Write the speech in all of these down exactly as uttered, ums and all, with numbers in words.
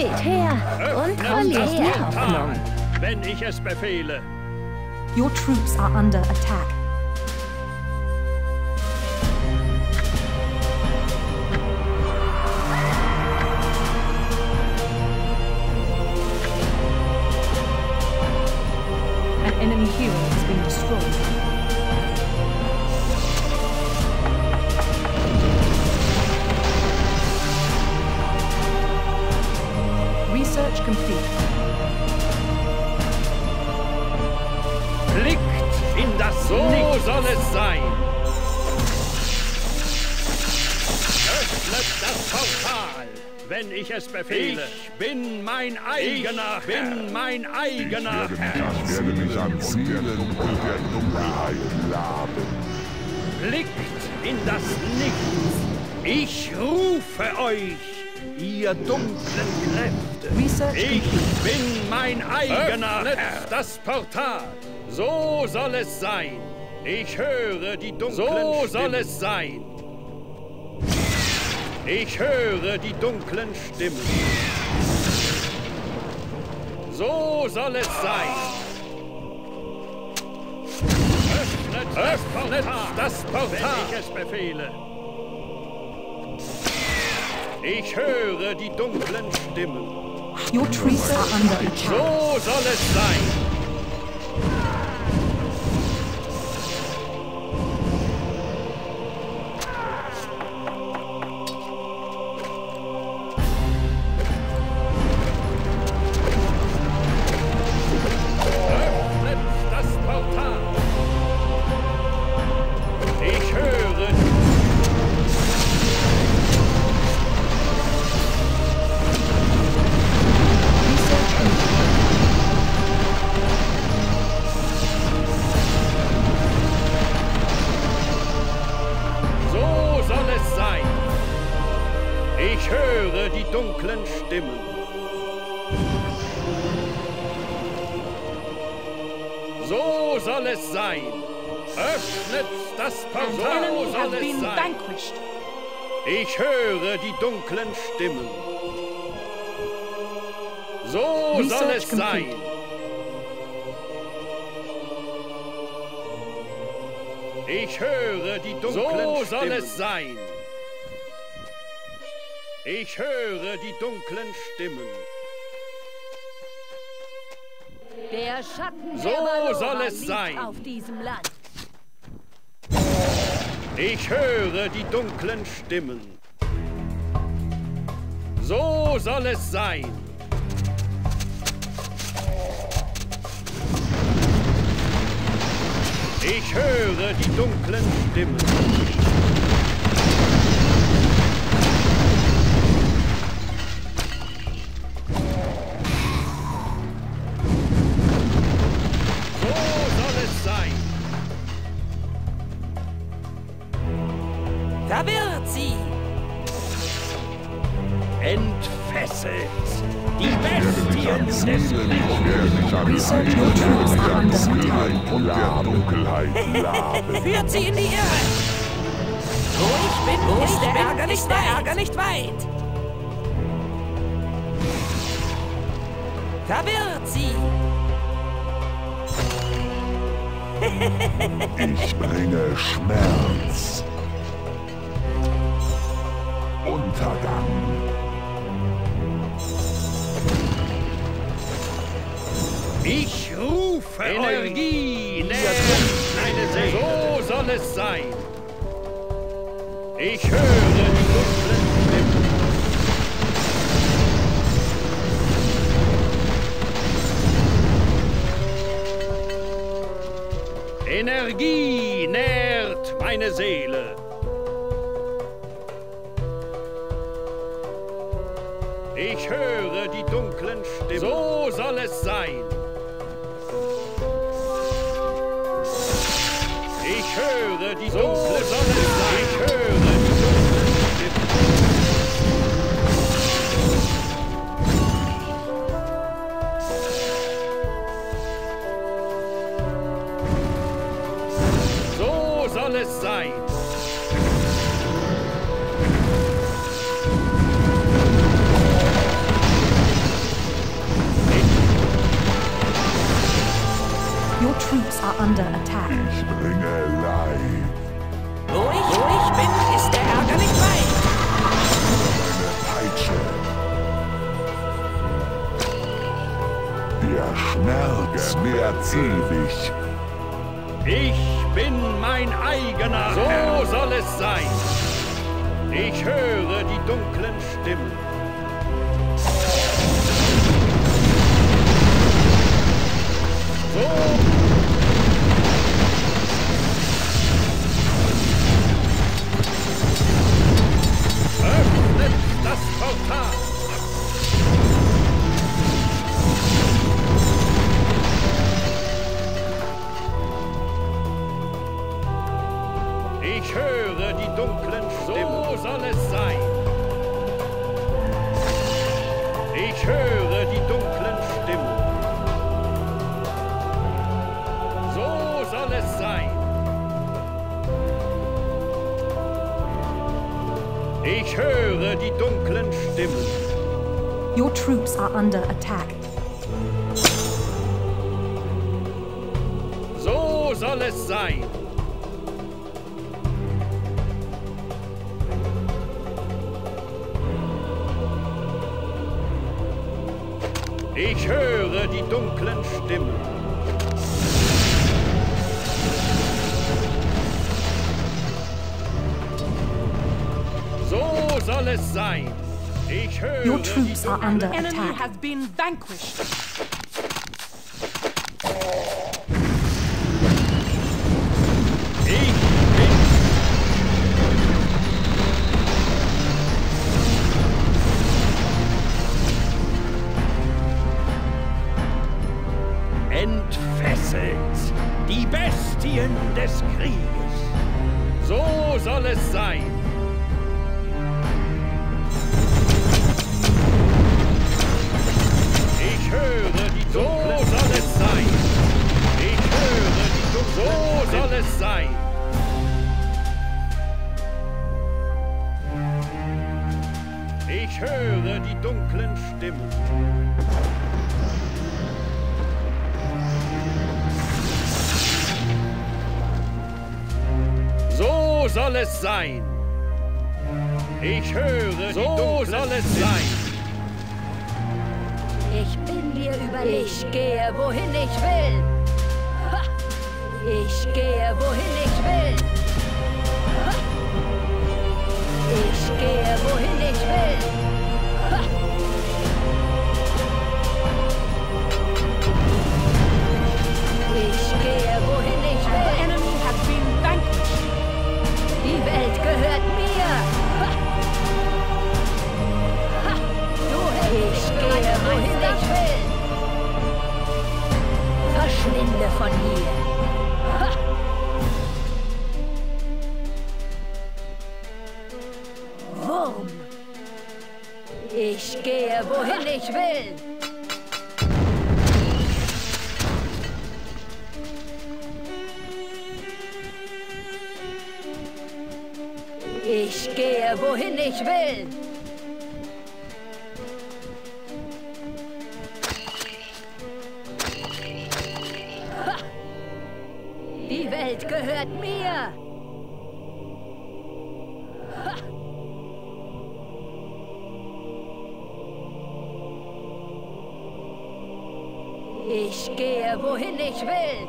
Seht her und verliert die Hoffnung. Wenn ich es befehle. Your troops are under attack. An enemy hero has been destroyed. Research complete. Blickt in das So Nichts. Soll es sein. Öffnet das Portal, wenn ich es befehle. Ich bin mein eigener Ich bin Herr. mein eigener Ich Herr. werde mich an Zielen und der Dunkelheit laben. Blickt in das Nichts. Ich rufe euch, ihr dunklen Kräfte. Research Ich complete. bin mein eigener Öffnet Herr. Das Portal. So soll es sein. Ich höre die dunklen So Stimmen. soll es sein. Ich höre die dunklen Stimmen. So soll es sein. Öffnet, Öffnet das Portal, wenn ich es befehle. Ich höre die dunklen Stimmen. Your troops are under attack. So soll es sein. Ich höre die dunklen Stimmen. So soll es sein. Öffnet das Portal. So soll es sein. Ich höre die dunklen Stimmen. So soll es sein. Ich höre die dunklen Stimmen. So soll es sein. Ich höre die dunklen Stimmen. Der Schatten So der Valora soll es liegt sein. auf diesem Land. Ich höre die dunklen Stimmen. So soll es sein. Ich höre die dunklen Stimmen. Da wird sie! Entfesselt! Die Ich werde mich an Bestien des Zielen, ich werde mich an Zielen, ich werde mich an Dunkelheit und der Dunkelheit laben. Führt sie in die Irre! Wo ich bin, wo ist der Ärger nicht, der Ärger nicht weit! Da wird sie! Ich bringe Schmerz. Untergang. Ich rufe Energie, meine Seele. So soll es sein. Ich höre die dunklen Stimmen. Energie nährt meine Seele. Ich höre die dunklen Stimmen. So soll es sein. Ich höre die dunklen Stimmen. So soll es sein. Ich höre die dunklen Stimmen. So soll es sein. are under attack. Ich bringe Leid. Wo ich, wo ich bin, ist der Ärger nicht weit. Meine Peitsche. Der Schmerz mehrt ewig. Ich bin mein eigener Herr. So soll es sein. Ich höre die dunklen Stimmen. So. Öffnet das Portal. Ich höre die dunklen Stimmen. So soll es sein. Ich höre die dunklen Stimmen. So soll es sein. Ich höre die dunklen Stimmen. Your troops are under attack. So soll es sein. Ich höre die dunklen Stimmen. So soll es sein. Ich höre Your troops are under The enemy attack. has been vanquished. Ich bin entfesselt. Die Bestien des Krieges. So soll es sein. Ich höre die dunklen. So soll es sein. Ich höre die dunklen. So soll es sein. Ich höre die dunklen Stimmen. So soll es sein. Ich höre so die dunklen. So soll es sein. Ich bin dir überlegen. Ich gehe, wohin ich will. Ha! Ich gehe, wohin ich will. Ha! Ich gehe, wohin ich will. Ha! Ich gehe, wohin ich will. The enemy has been vanquished. Die Welt gehört mir. Ha! Ha! Du ich gehe, wohin ich will. Verschwinde von hier. Ha! Wurm. Ich gehe, wohin ich will. Ich gehe, wohin ich will. Ha! Die Welt gehört mir. Ha! Ich gehe, wohin ich will.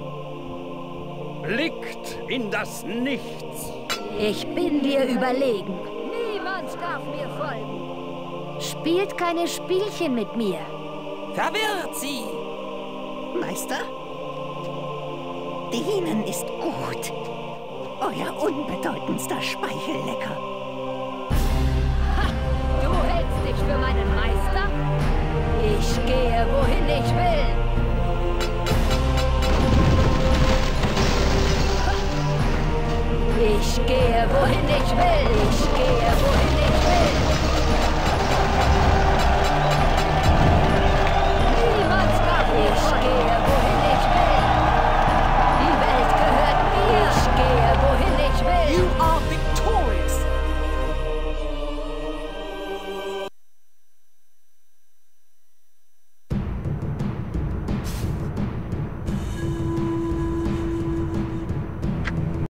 Blickt in das Nichts. Ich bin dir überlegen. Niemand darf mir folgen. Spielt keine Spielchen mit mir. Verwirrt sie. Meister? Dienen ist gut. Euer unbedeutendster Speichellecker. Ha! Du hältst dich für meinen Meister? Ich gehe, wohin ich will. Ha! Ich gehe, wohin ich will.